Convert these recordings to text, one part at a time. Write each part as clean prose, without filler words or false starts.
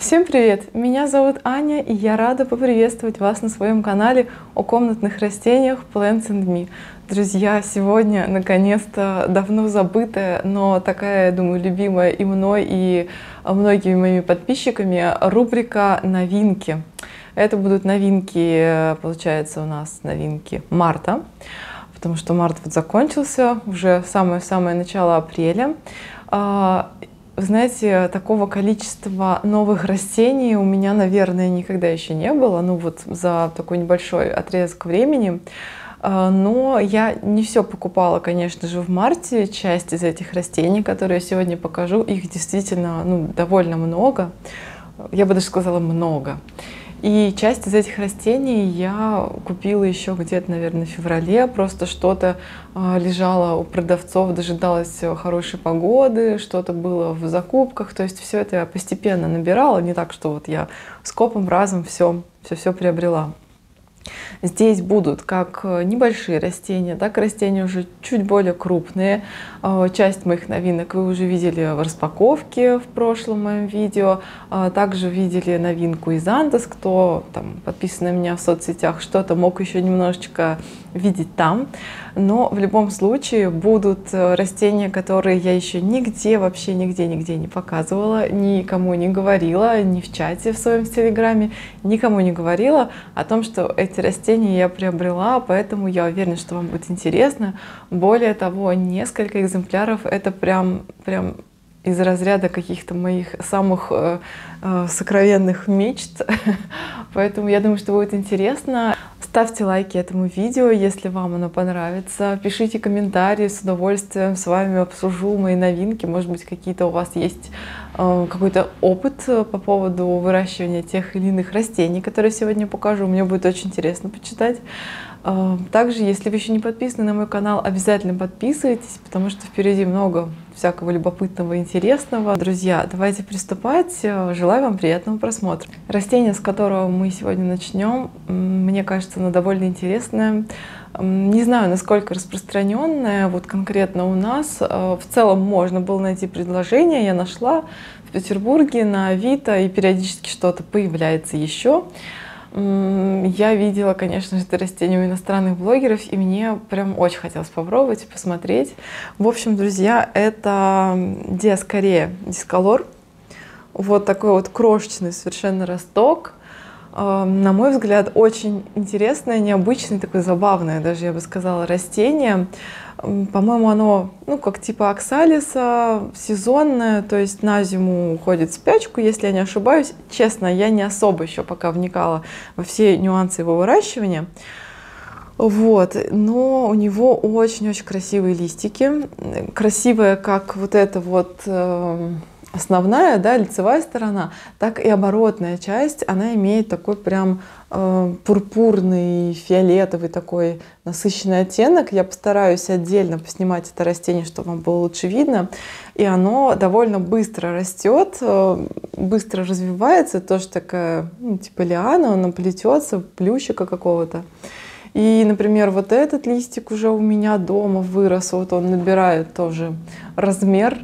Всем привет! Меня зовут Аня, и я рада поприветствовать вас на своем канале о комнатных растениях Plants and Me. Друзья, сегодня наконец-то давно забытая, но такая, я думаю, любимая и мной, и многими моими подписчиками рубрика «Новинки». Это будут новинки, получается, у нас новинки марта, потому что март вот закончился, уже самое-самое начало апреля. Вы знаете, такого количества новых растений у меня, наверное, никогда еще не было, ну вот за такой небольшой отрезок времени. Но я не все покупала, конечно же, в марте. Часть из этих растений, которые я сегодня покажу, их действительно довольно много. Я бы даже сказала много. И часть из этих растений я купила еще где-то, наверное, в феврале. Просто что-то лежало у продавцов, дожидалась хорошей погоды, что-то было в закупках. То есть все это я постепенно набирала, не так, что вот я скопом разом все приобрела. Здесь будут как небольшие растения, так и растения уже чуть более крупные. Часть моих новинок вы уже видели в распаковке в прошлом моем видео. Также видели новинку из Андес, кто там подписан на меня в соцсетях, что-то мог еще немножечко видеть там. Но в любом случае будут растения, которые я еще вообще нигде не показывала, никому не говорила, ни в чате в своем телеграме, никому не говорила о том, что эти растения я приобрела, поэтому я уверена, что вам будет интересно. Более того, несколько экземпляров это прям из разряда каких-то моих самых сокровенных мечт. Поэтому я думаю, что будет интересно. Ставьте лайки этому видео, если вам оно понравится. Пишите комментарии, с удовольствием с вами обсужу мои новинки. Может быть, какие-то у вас есть какой-то опыт по поводу выращивания тех или иных растений, которые сегодня покажу. Мне будет очень интересно почитать. Также, если вы еще не подписаны на мой канал, обязательно подписывайтесь, потому что впереди много всякого любопытного и интересного. Друзья, давайте приступать. Желаю вам приятного просмотра. Растение, с которого мы сегодня начнем, мне кажется, оно довольно интересное. Не знаю, насколько распространенное, вот конкретно у нас. В целом можно было найти предложение, я нашла в Петербурге на Авито, и периодически что-то появляется еще. Я видела, конечно же, это растение у иностранных блогеров, и мне прям очень хотелось попробовать и посмотреть. В общем, друзья, это Диаскорея дисколор. Вот такой вот крошечный совершенно росток. На мой взгляд, очень интересное, необычное, такое забавное, даже я бы сказала, растение. По-моему, оно, как типа оксалиса, сезонное, то есть на зиму уходит в спячку, если я не ошибаюсь. Честно, я не особо еще пока вникала во все нюансы его выращивания. Вот, но у него очень-очень красивые листики. Красивая, как вот эта вот основная, да, лицевая сторона, так и оборотная часть, она имеет такой прям пурпурный, фиолетовый такой насыщенный оттенок. Я постараюсь отдельно поснимать это растение, чтобы вам было лучше видно. И оно довольно быстро растет, быстро развивается, тоже такая, типа лиана, он плетется, плющика какого-то. И, например, вот этот листик уже у меня дома вырос, вот он набирает тоже размер,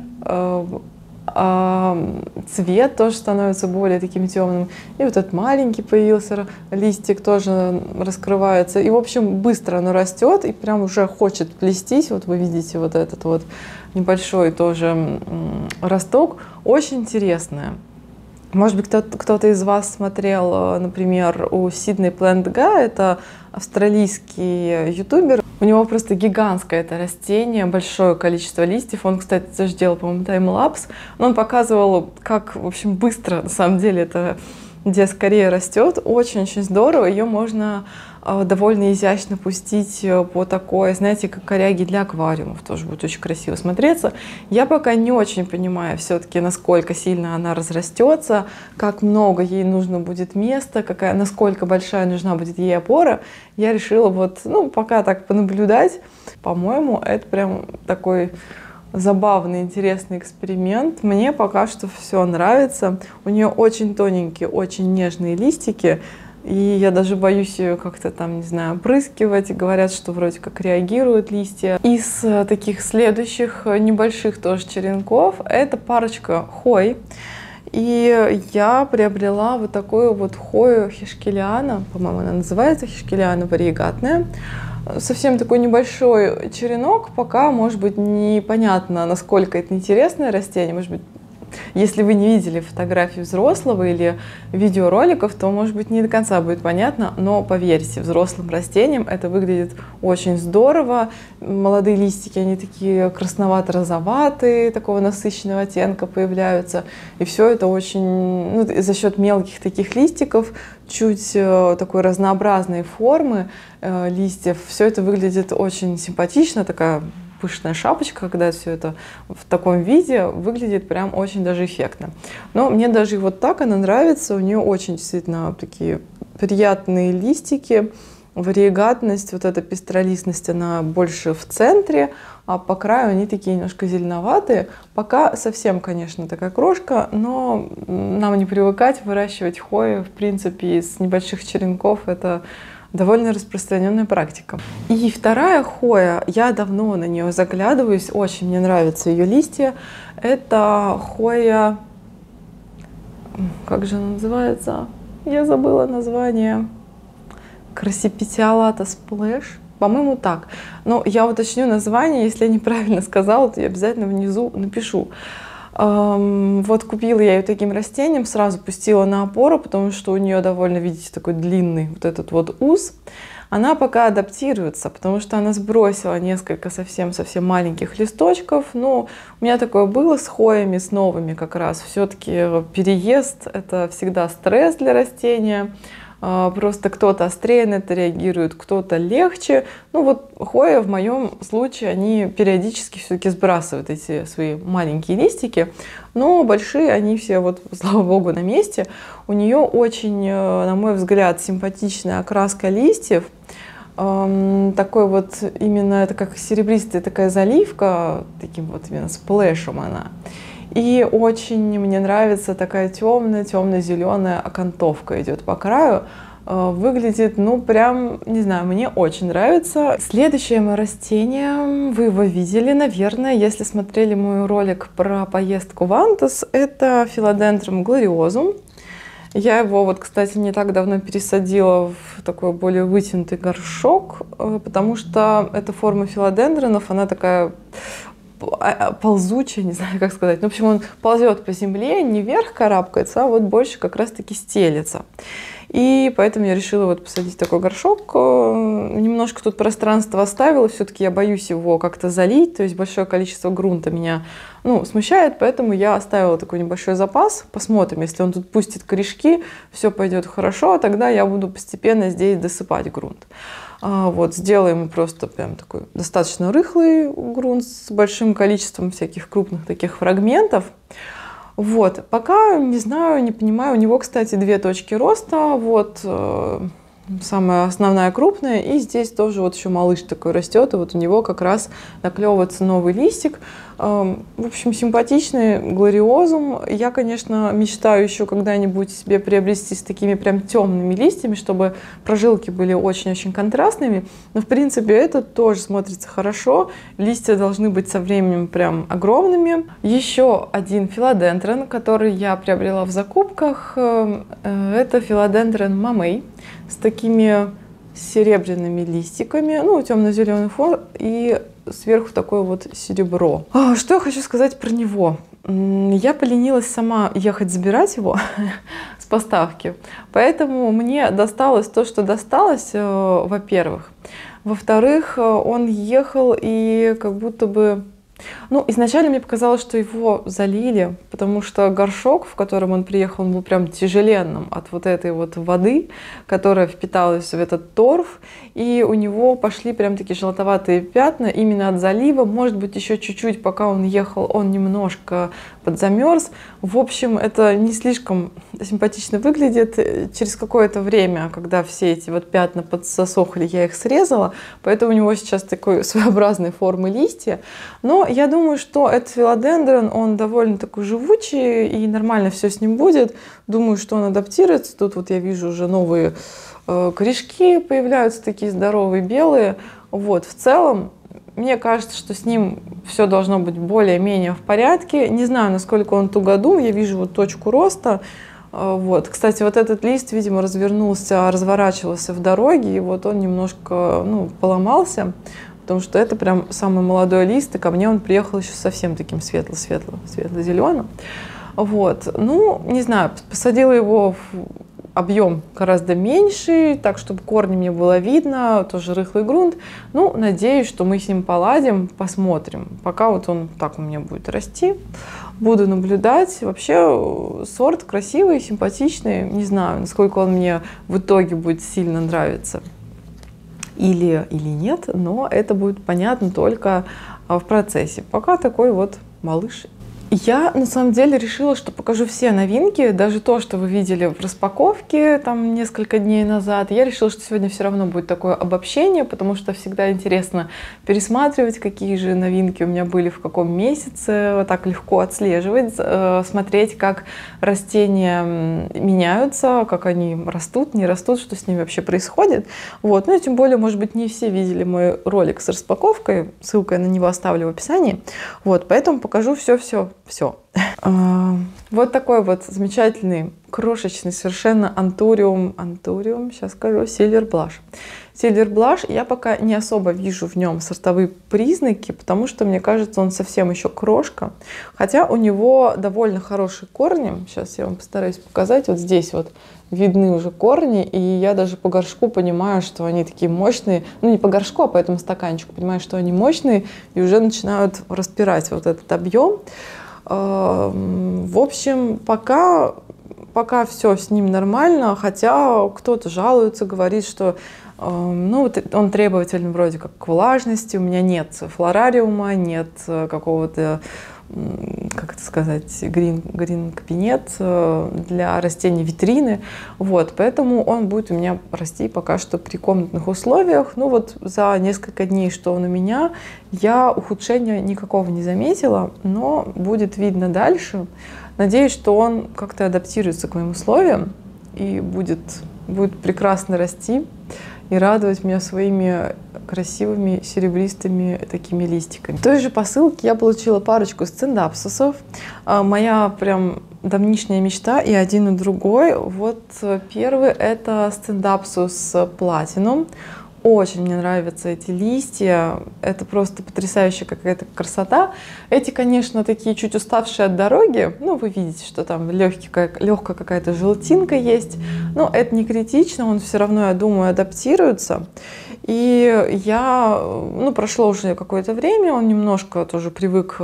цвет тоже становится более таким темным. И вот этот маленький появился листик, тоже раскрывается. И, в общем, быстро оно растет и прям уже хочет плестись. Вот вы видите вот этот вот небольшой тоже росток. Очень интересное. Может быть, кто-то из вас смотрел, например, у Сидней Plant Guy, это австралийский ютубер. У него просто гигантское это растение, большое количество листьев. Он, кстати, тоже делал, по-моему, таймлапс. Но он показывал, как, в общем, быстро, на самом деле, это Диаскорея растет. Очень-очень здорово. Ее можно довольно изящно пустить по такой, знаете, как коряги для аквариумов. Тоже будет очень красиво смотреться. Я пока не очень понимаю все-таки, насколько сильно она разрастется, как много ей нужно будет места, насколько большая нужна будет ей опора. Я решила вот, пока так понаблюдать. По-моему, это прям такой забавный, интересный эксперимент. Мне пока что все нравится. У нее очень тоненькие, очень нежные листики. И я даже боюсь ее как-то там, не знаю, опрыскивать. Говорят, что вроде как реагируют листья. Из таких следующих небольших тоже черенков это парочка хой. И я приобрела вот такую вот хою хишкелиана, по-моему, она называется хишкелиана вариегатная. Совсем такой небольшой черенок, пока, может быть, непонятно, насколько это интересное растение. Может быть, если вы не видели фотографии взрослого или видеороликов, то, может быть, не до конца будет понятно, но поверьте, взрослым растениям это выглядит очень здорово. Молодые листики, они такие красновато-розоватые, такого насыщенного оттенка появляются. И все это очень, ну, за счет мелких таких листиков, чуть такой разнообразной формы листьев, все это выглядит очень симпатично, такая пышная шапочка, когда все это в таком виде выглядит прям очень даже эффектно. Но мне даже вот так она нравится, у нее очень действительно такие приятные листики, вариегатность, вот эта пестролистность, она больше в центре, а по краю они такие немножко зеленоватые. Пока совсем, конечно, такая крошка, но нам не привыкать выращивать хвою, в принципе, из небольших черенков. Это довольно распространенная практика. И вторая хоя, я давно на нее заглядываюсь, очень мне нравятся ее листья. Это хоя, как же она называется? Я забыла название. Crassiphyllata splash. По-моему, так. Но я уточню название, если я неправильно сказала, то я обязательно внизу напишу. Вот купила я ее таким растением, сразу пустила на опору, потому что у нее довольно, видите, такой длинный вот этот вот ус. Она пока адаптируется, потому что она сбросила несколько совсем-совсем маленьких листочков. Но у меня такое было с хоями, с новыми как раз. Все-таки переезд — это всегда стресс для растения. Просто кто-то острее на это реагирует, кто-то легче. Ну вот хоя в моем случае, они периодически все-таки сбрасывают эти свои маленькие листики, но большие они все, вот, слава богу, на месте. У нее очень, на мой взгляд, симпатичная окраска листьев. Такой вот именно, это как серебристая такая заливка, таким вот именно сплэшем она. И очень мне нравится такая темная, темно-зеленая окантовка идет по краю. Выглядит, ну, прям, не знаю, мне очень нравится. Следующее мое растение, вы его видели, наверное, если смотрели мой ролик про поездку в Антос, это Philodendron gloriosum. Я его, вот, кстати, не так давно пересадила в такой более вытянутый горшок, потому что эта форма филодендронов, она такая ползучая, не знаю, как сказать. Ну, в общем, он ползет по земле, не вверх карабкается, а вот больше как раз-таки стелется. И поэтому я решила вот посадить такой горшок. Немножко тут пространство оставила, все-таки я боюсь его как-то залить, то есть большое количество грунта меня, ну, смущает, поэтому я оставила такой небольшой запас. Посмотрим, если он тут пустит корешки, все пойдет хорошо, тогда я буду постепенно здесь досыпать грунт. Вот, сделаем просто прям такой достаточно рыхлый грунт с большим количеством всяких крупных таких фрагментов. Вот, пока не знаю, не понимаю. У него, кстати, две точки роста. Вот самая основная крупная, и здесь тоже вот еще малыш такой растет, и вот у него как раз наклевывается новый листик. В общем, симпатичный глориозум. Я, конечно, мечтаю еще когда-нибудь себе приобрести с такими прям темными листьями, чтобы прожилки были очень-очень контрастными. Но, в принципе, это тоже смотрится хорошо. Листья должны быть со временем прям огромными. Еще один филодендрон, который я приобрела в закупках, это филодендрон мамей с такими серебряными листиками, ну, темно-зеленый фон, и сверху такое вот серебро. Что я хочу сказать про него? Я поленилась сама ехать забирать его с поставки, поэтому мне досталось то, что досталось, во-первых. Во-вторых, он ехал и как будто бы... Ну, изначально мне показалось, что его залили, потому что горшок, в котором он приехал, он был прям тяжеленным от вот этой вот воды, которая впиталась в этот торф, и у него пошли прям такие желтоватые пятна именно от залива. Может быть, еще чуть-чуть, пока он ехал, он немножко подзамерз. В общем, это не слишком симпатично выглядит. Через какое-то время, когда все эти вот пятна подсохли, я их срезала, поэтому у него сейчас такой своеобразной формы листья. Но я думаю, что этот филодендрон, он довольно такой живучий, и нормально все с ним будет. Думаю, что он адаптируется. Тут вот я вижу уже новые корешки появляются, такие здоровые, белые. Вот, в целом, Мне кажется, что с ним все должно быть более-менее в порядке. Не знаю, насколько он тугодум. Я вижу вот точку роста. Вот. Кстати, вот этот лист, видимо, разворачивался в дороге, и вот он немножко, ну, поломался, потому что это прям самый молодой лист, и ко мне он приехал еще совсем таким светло-зеленым. Вот. Ну, не знаю, посадила его в объем гораздо меньший, так, чтобы корни мне было видно, тоже рыхлый грунт. Ну, надеюсь, что мы с ним поладим, посмотрим. Пока вот он так у меня будет расти. Буду наблюдать. Вообще сорт красивый, симпатичный. Не знаю, насколько он мне в итоге будет сильно нравиться или нет, но это будет понятно только в процессе. Пока такой вот малыш. Я на самом деле решила, что покажу все новинки, даже то, что вы видели в распаковке там несколько дней назад. Я решила, что сегодня все равно будет такое обобщение, потому что всегда интересно пересматривать, какие же новинки у меня были в каком месяце, вот так легко отслеживать, смотреть, как растения меняются, как они растут, не растут, что с ними вообще происходит. Вот. Ну и тем более, может быть, не все видели мой ролик с распаковкой, ссылку я на него оставлю в описании. Вот, поэтому покажу все. Вот такой вот замечательный, крошечный совершенно антуриум, сейчас скажу, Silver Blush. Silver Blush, я пока не особо вижу в нем сортовые признаки, потому что, мне кажется, он совсем еще крошка. Хотя у него довольно хорошие корни. Сейчас я вам постараюсь показать. Вот здесь вот видны уже корни, и я даже по горшку понимаю, что они такие мощные. Ну, не по горшку, а по этому стаканчику. Понимаю, что они мощные и уже начинают распирать вот этот объем. В общем, пока все с ним нормально, хотя кто-то жалуется, говорит, что ну, он требователен вроде как к влажности, у меня нет флорариума, нет какого-то, как это сказать, грин-кабинет для растений витрины. Вот, поэтому он будет у меня расти пока что при комнатных условиях. Ну вот за несколько дней, что он у меня, я ухудшения никакого не заметила, но будет видно дальше. Надеюсь, что он как-то адаптируется к моим условиям и будет прекрасно расти и радовать меня своими красивыми серебристыми такими листиками. В той же посылке я получила парочку сцендапсусов. Моя прям давнишняя мечта и один, и другой. Вот первый — это сцендапсус Platinum. Очень мне нравятся эти листья, это просто потрясающая какая-то красота. Эти, конечно, такие чуть уставшие от дороги, ну, вы видите, что там легкая какая-то желтинка есть, но это не критично, он все равно, я думаю, адаптируется. И прошло уже какое-то время, он немножко тоже привык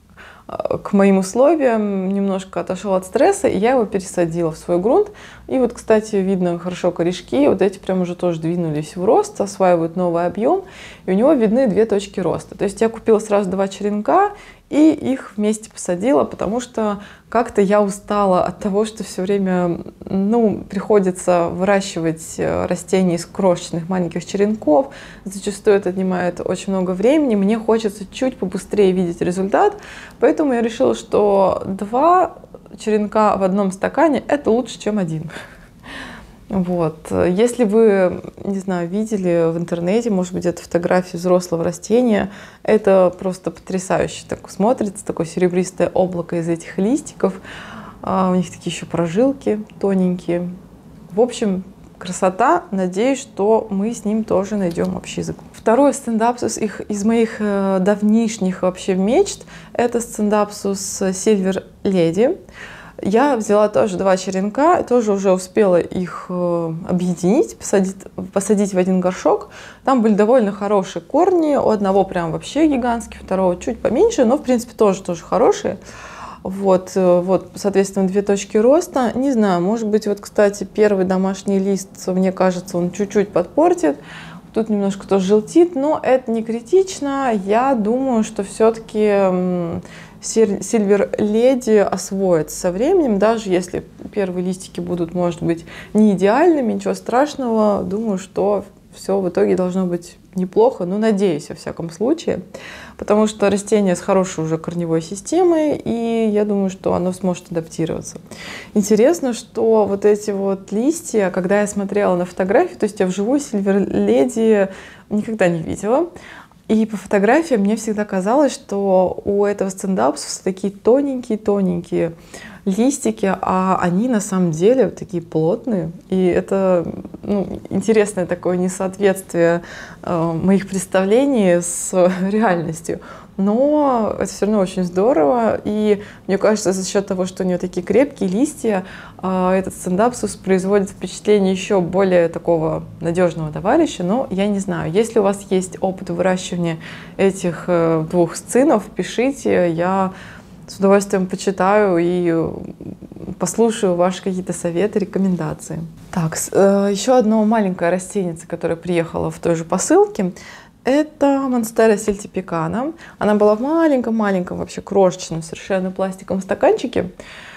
к моим условиям, немножко отошел от стресса, и я его пересадила в свой грунт. И вот, кстати, видно хорошо корешки, вот эти прям уже тоже двинулись в рост, осваивают новый объем, и у него видны 2 точки роста. То есть я купила сразу 2 черенка и их вместе посадила, потому что как-то я устала от того, что все время, приходится выращивать растения из крошечных маленьких черенков. Зачастую это отнимает очень много времени. Мне хочется чуть побыстрее видеть результат, поэтому я решила, что 2 черенка в одном стакане — это лучше, чем 1. Вот. Если вы, не знаю, видели в интернете, может быть, это фотографии взрослого растения, это просто потрясающе так смотрится, такое серебристое облако из этих листиков. У них такие еще прожилки тоненькие. В общем, красота. Надеюсь, что мы с ним тоже найдем общий язык. Второй сцендапсус из моих давнишних вообще мечт — это сцендапсус Silver Lady. Я взяла тоже 2 черенка, тоже уже успела их объединить, посадить в один горшок. Там были довольно хорошие корни, у одного прям вообще гигантский, у второго чуть поменьше, но в принципе тоже хорошие. Вот, соответственно, 2 точки роста. Не знаю, может быть, вот, кстати, первый домашний лист, мне кажется, он чуть-чуть подпортит. Тут немножко тоже желтит, но это не критично. Я думаю, что все-таки Silver Lady освоится со временем, даже если первые листики будут, может быть, не идеальными, ничего страшного. Думаю, что все в итоге должно быть неплохо, но надеюсь, во всяком случае, потому что растение с хорошей уже корневой системой, и я думаю, что оно сможет адаптироваться. Интересно, что вот эти вот листья, когда я смотрела на фотографии, то есть я вживую Silver Lady никогда не видела, И по фотографиям мне всегда казалось, что у этого стендапсуса такие тоненькие-тоненькие листики, а они на самом деле такие плотные. И это интересное такое несоответствие моих представлений с реальностью. Но это все равно очень здорово. И мне кажется, за счет того, что у него такие крепкие листья, этот стендапсус производит впечатление еще более такого надежного товарища. Но я не знаю, если у вас есть опыт выращивания этих двух сцинов, пишите, я с удовольствием почитаю и послушаю ваши какие-то советы, рекомендации. Так, еще одно маленькое растенице, которое приехало в той же посылке, это Монстера сельтипикана. Она была в маленьком вообще крошечном совершенно пластиковом стаканчике.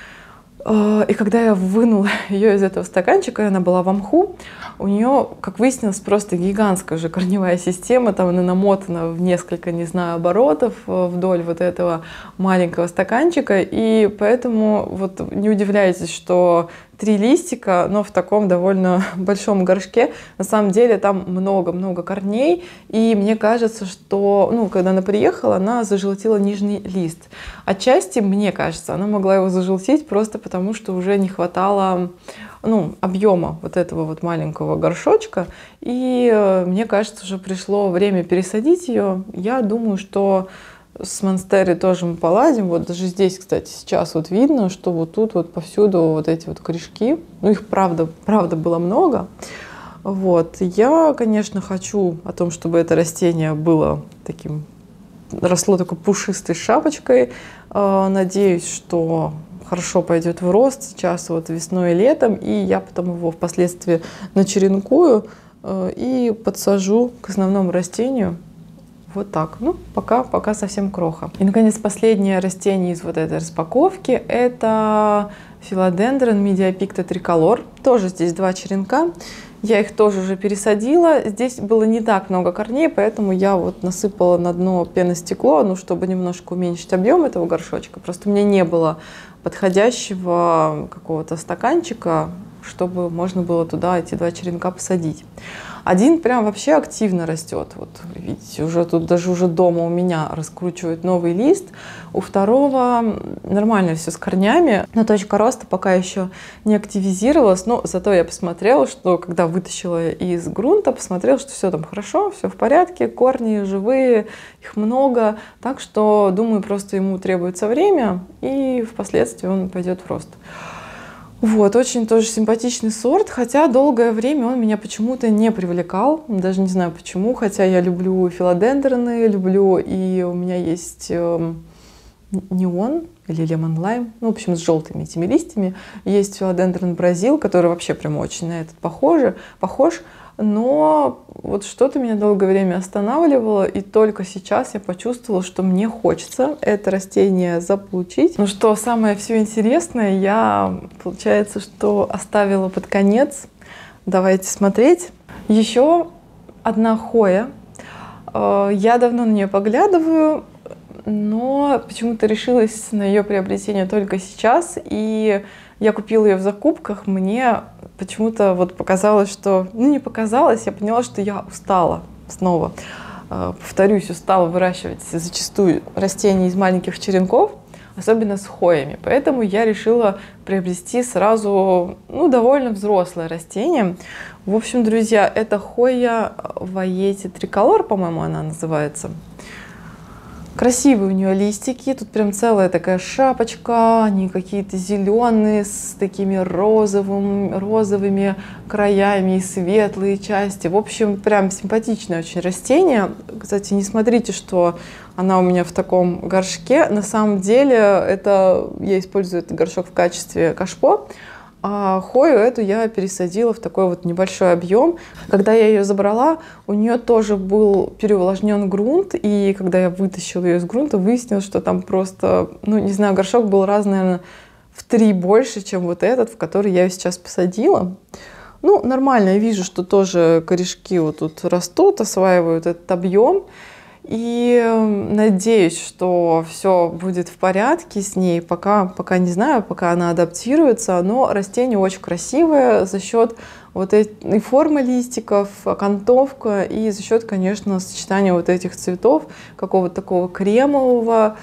И когда я вынула ее из этого стаканчика, она была в мху, у нее, как выяснилось, просто гигантская уже корневая система, там она намотана в несколько, не знаю, оборотов вдоль вот этого маленького стаканчика, и поэтому вот не удивляйтесь, что 3 листика, но в таком довольно большом горшке. На самом деле там много-много корней, и мне кажется, что, когда она приехала, она зажелтила нижний лист. Отчасти, мне кажется, она могла его зажелтить просто потому, что уже не хватало объема вот этого вот маленького горшочка, и мне кажется, уже пришло время пересадить ее. Я думаю, что с Монстерой тоже мы поладим. Вот даже здесь, кстати, сейчас вот видно, что вот тут вот повсюду вот эти вот корешки. Их правда было много. Вот. Я, конечно, хочу о том, чтобы это растение было таким, росло такой пушистой шапочкой. Надеюсь, что хорошо пойдет в рост сейчас вот весной и летом, и я потом его впоследствии начеренкую и подсажу к основному растению. Вот так. Пока совсем кроха. И, наконец, последнее растение из вот этой распаковки — это филодендрон Медиапикта триколор. Тоже здесь 2 черенка. Я их тоже уже пересадила. Здесь было не так много корней, поэтому я вот насыпала на дно пеностекло, чтобы немножко уменьшить объем этого горшочка. Просто у меня не было подходящего какого-то стаканчика, чтобы можно было туда эти 2 черенка посадить. Один прям вообще активно растет. Вот видите, уже тут даже уже дома у меня раскручивает новый лист. У второго нормально все с корнями, но точка роста пока еще не активизировалась. Но зато я посмотрела, что когда вытащила из грунта, посмотрела, что все там хорошо, все в порядке, корни живые, их много. Так что, думаю, просто ему требуется время, и впоследствии он пойдет в рост. Вот, очень тоже симпатичный сорт, хотя долгое время он меня почему-то не привлекал, даже не знаю почему, хотя я люблю филодендроны, люблю, и у меня есть неон или лемон лайм, в общем, с желтыми этими листьями. Есть филодендрон Бразил, который вообще прям очень на этот похож, но вот что-то меня долгое время останавливало, и только сейчас я почувствовала, что мне хочется это растение заполучить. Но что самое все интересное, я, получается, что оставила под конец. Давайте смотреть. Еще одна хоя. Я давно на нее поглядываю, но почему-то решилась на ее приобретение только сейчас, и я купила ее в закупках. Мне почему-то вот показалось, что... не показалось, я поняла, что я устала снова. Повторюсь, устала выращивать зачастую растения из маленьких черенков, особенно с хоями. Поэтому я решила приобрести сразу довольно взрослое растение. В общем, друзья, это хоя Ваети триколор, по-моему, она называется. Красивые у нее листики, тут прям целая такая шапочка, они какие-то зеленые с такими розовыми краями и светлые части. В общем, прям симпатичное очень растение. Кстати, не смотрите, что она у меня в таком горшке. На самом деле я использую этот горшок в качестве кашпо. А хою эту я пересадила в такой вот небольшой объем. Когда я ее забрала, у нее тоже был переувлажнен грунт, и когда я вытащила ее из грунта, выяснилось, что там просто, не знаю, горшок был раз, наверное, в 3 больше, чем вот этот, в который я ее сейчас посадила. Нормально, я вижу, что тоже корешки вот тут растут, осваивают этот объем. И надеюсь, что все будет в порядке с ней, пока не знаю, пока она адаптируется, но растение очень красивое за счет вот и форма листиков, окантовка, и за счет, конечно, сочетания вот этих цветов, какого-то такого кремового,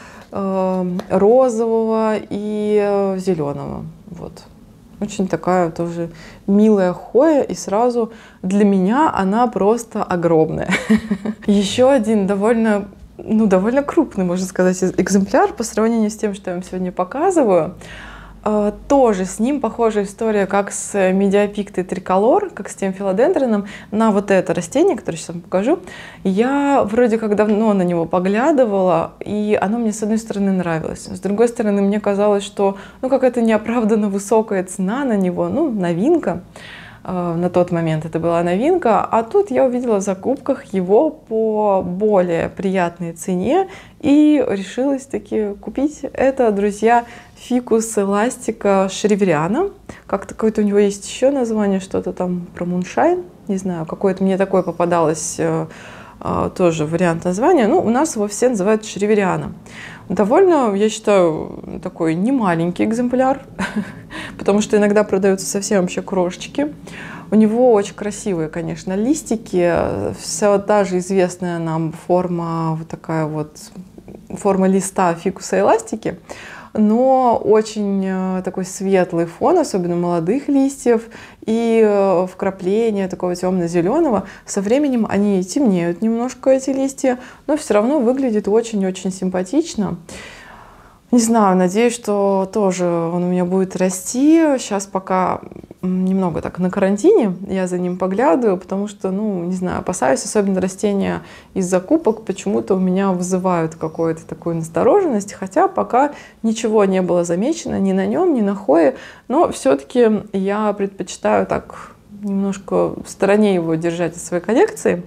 розового и зеленого. Вот. Очень такая тоже милая хоя, и сразу для меня она просто огромная. Еще один довольно крупный, можно сказать, экземпляр по сравнению с тем, что я вам сегодня показываю. Тоже с ним похожая история, как с медиапиктой триколор, как с тем филодендроном, на вот это растение, которое сейчас вам покажу. Я вроде как давно на него поглядывала, и оно мне с одной стороны нравилось. С другой стороны, мне казалось, что какая-то неоправданно высокая цена на него, новинка. На тот момент это была новинка, а тут я увидела в закупках его по более приятной цене и решилась таки купить. Это, друзья, фикус эластика шревриана. Как-то какое-то у него есть еще название, что-то там про муншайн, не знаю, какое-то мне такое попадалось тоже вариант названия. У нас его все называют шреврианом. Довольно, я считаю, такой немаленький экземпляр, потому что иногда продаются совсем вообще крошечки. У него очень красивые, конечно, листики. Вся та же известная нам форма, вот такая вот форма листа фикуса эластики, но очень такой светлый фон, особенно молодых листьев, и вкрапление такого темно-зеленого. Со временем они темнеют немножко, эти листья, но все равно выглядит очень-очень симпатично. Не знаю, надеюсь, что тоже он у меня будет расти. Сейчас пока немного так на карантине, я за ним поглядываю, потому что, не знаю, опасаюсь, особенно растения из закупок почему-то у меня вызывают какую-то такую настороженность, хотя пока ничего не было замечено ни на нем, ни на хое, но все-таки я предпочитаю так немножко в стороне его держать от своей коллекции.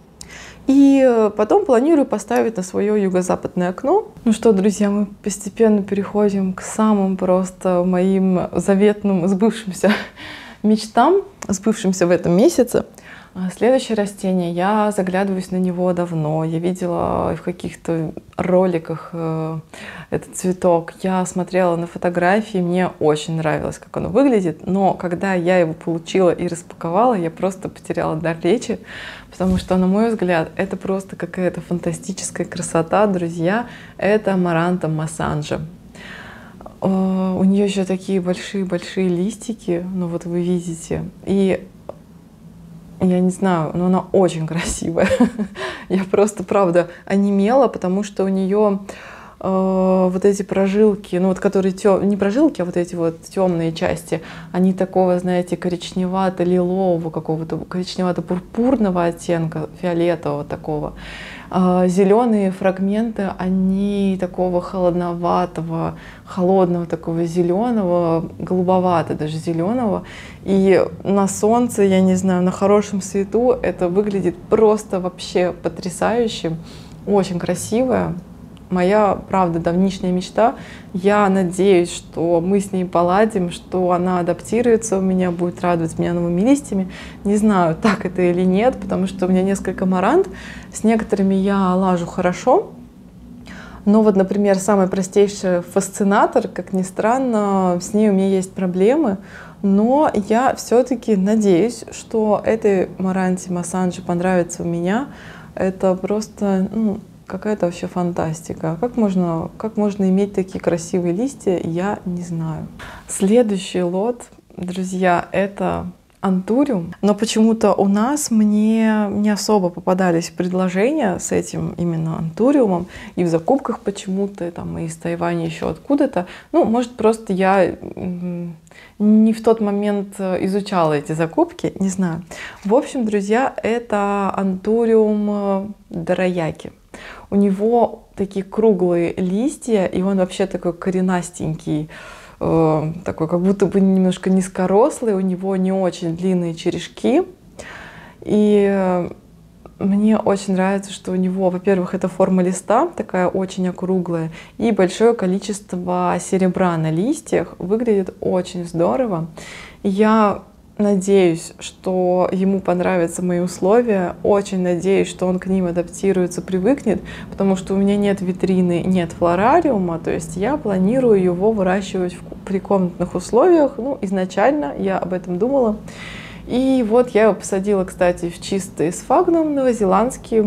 И потом планирую поставить на свое юго-западное окно. Ну что, друзья, мы постепенно переходим к самым просто моим заветным, сбывшимся мечтам, сбывшимся в этом месяце. Следующее растение, я заглядываюсь на него давно, я видела в каких-то роликах этот цветок, я смотрела на фотографии, мне очень нравилось, как оно выглядит, но когда я его получила и распаковала, я просто потеряла дар речи, потому что, на мой взгляд, это просто какая-то фантастическая красота, друзья, это Амаранта Массанджа. У нее еще такие большие-большие листики, вот вы видите, и я не знаю, но она очень красивая. Я просто, правда, онемела, потому что у нее вот эти прожилки, которые не прожилки, а вот эти вот темные части, они такого, знаете, коричневато-лилового, какого-то коричневато-пурпурного оттенка, фиолетового такого. Зеленые фрагменты, они такого холодноватого, холодного такого зеленого, голубовато даже зеленого. И на солнце, я не знаю, на хорошем свету это выглядит просто вообще потрясающе, очень красивая. Моя, правда, давнишняя мечта. Я надеюсь, что мы с ней поладим, что она адаптируется у меня, будет радовать меня новыми листьями. Не знаю, так это или нет, потому что у меня несколько амарант. С некоторыми я лажу хорошо. Но вот, например, самый простейший фасцинатор, как ни странно, с ней у меня есть проблемы. Но я все-таки надеюсь, что этой Амаранте Массанджи понравится у меня. Это просто... какая-то вообще фантастика. Как можно иметь такие красивые листья, я не знаю. Следующий лот, друзья, это антуриум. Но почему-то у нас мне не особо попадались предложения с этим именно антуриумом. И в закупках почему-то, и из Тайваня еще откуда-то. Может, просто я не в тот момент изучала эти закупки, не знаю. В общем, друзья, это антуриум дорояки. У него такие круглые листья, и он вообще такой коренастенький, такой как будто бы немножко низкорослый, у него не очень длинные черешки. И мне очень нравится, что у него, во-первых, это форма листа, такая очень округлая, и большое количество серебра на листьях, выглядит очень здорово. Я надеюсь, что ему понравятся мои условия, очень надеюсь, что он к ним адаптируется, привыкнет, потому что у меня нет витрины, нет флорариума, то есть я планирую его выращивать при комнатных условиях, изначально я об этом думала. И вот я его посадила, кстати, в чистый сфагнум новозеландский.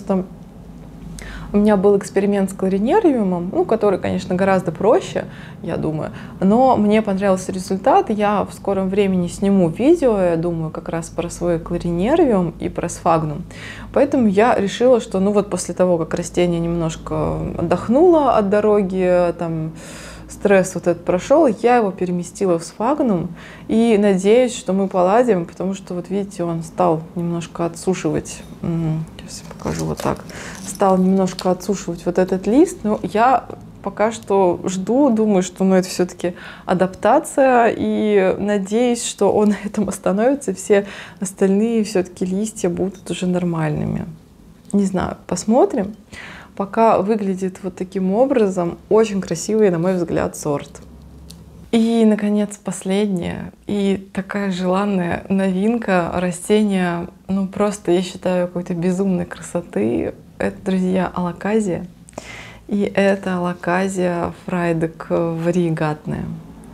У меня был эксперимент с кларинервиумом, ну, который, конечно, гораздо проще, я думаю, но мне понравился результат. Я в скором времени сниму видео, я думаю, как раз про свой кларинервиум и про сфагнум. Поэтому я решила, что, ну, вот после того, как растение немножко отдохнуло от дороги, там, стресс вот этот прошел, я его переместила в сфагнум и надеюсь, что мы поладим, потому что, вот видите, он стал немножко отсушивать, сейчас я покажу вот так, стал немножко отсушивать вот этот лист, но я пока что жду, думаю, что, ну, это все-таки адаптация, и надеюсь, что он на этом остановится, и все остальные все-таки листья будут уже нормальными. Не знаю, посмотрим. Пока выглядит вот таким образом. Очень красивый, на мой взгляд, сорт. И, наконец, последнее. И такая желанная новинка растения, ну просто, я считаю, какой-то безумной красоты. Это, друзья, алоказия. И это алоказия фрайдек вариегатная.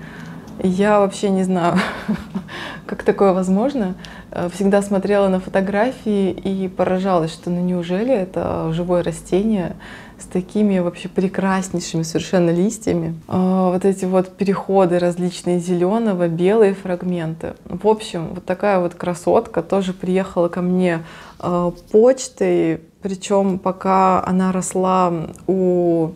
Я вообще не знаю, как такое возможно. Всегда смотрела на фотографии и поражалась, что ну неужели это живое растение с такими вообще прекраснейшими совершенно листьями. Вот эти вот переходы различные зеленого, белые фрагменты. В общем, вот такая вот красотка тоже приехала ко мне почтой, причем пока она росла у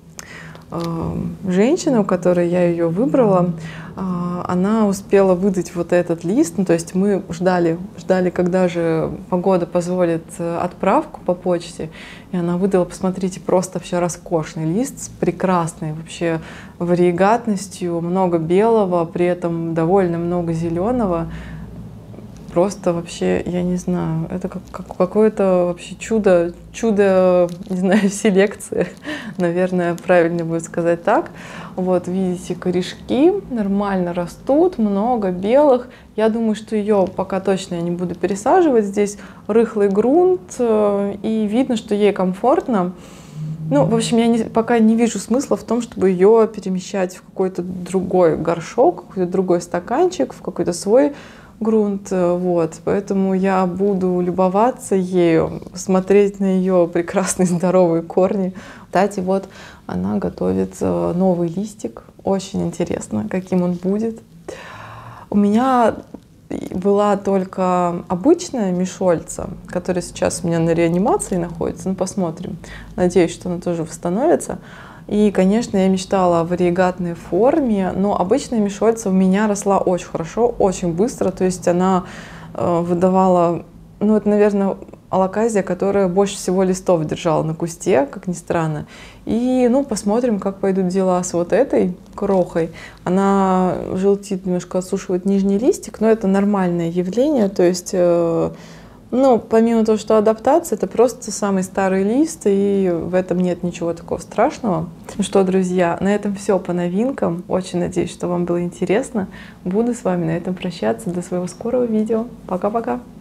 женщины, у которой я ее выбрала, она успела выдать вот этот лист. Ну, то есть мы ждали, когда же погода позволит отправку по почте. И она выдала, посмотрите, просто вообще роскошный лист с прекрасной вообще вариегатностью, много белого, при этом довольно много зеленого. Просто вообще, я не знаю, это как какое-то вообще чудо, не знаю, селекции, наверное, правильно будет сказать так. Вот, видите, корешки нормально растут, много белых. Я думаю, что ее пока точно я не буду пересаживать. Здесь рыхлый грунт, и видно, что ей комфортно. Ну, в общем, я пока не вижу смысла в том, чтобы ее перемещать в какой-то другой горшок, в какой-то другой стаканчик, в какой-то свой грунт, вот, поэтому я буду любоваться ею, смотреть на ее прекрасные здоровые корни. Кстати, вот она готовит новый листик, очень интересно, каким он будет. У меня была только обычная мишольца, которая сейчас у меня на реанимации находится, ну посмотрим, надеюсь, что она тоже восстановится. И, конечно, я мечтала о вариегатной форме, но обычная мишольца у меня росла очень хорошо, очень быстро. То есть она выдавала, ну это, наверное, алоказия, которая больше всего листов держала на кусте, как ни странно. И, ну, посмотрим, как пойдут дела с вот этой крохой. Она желтит, немножко отсушивает нижний листик, но это нормальное явление. То есть... Ну, помимо того, что адаптация, это просто самый старый лист, и в этом нет ничего такого страшного. Ну что, друзья, на этом все по новинкам. Очень надеюсь, что вам было интересно. Буду с вами на этом прощаться. До своего скорого видео. Пока-пока.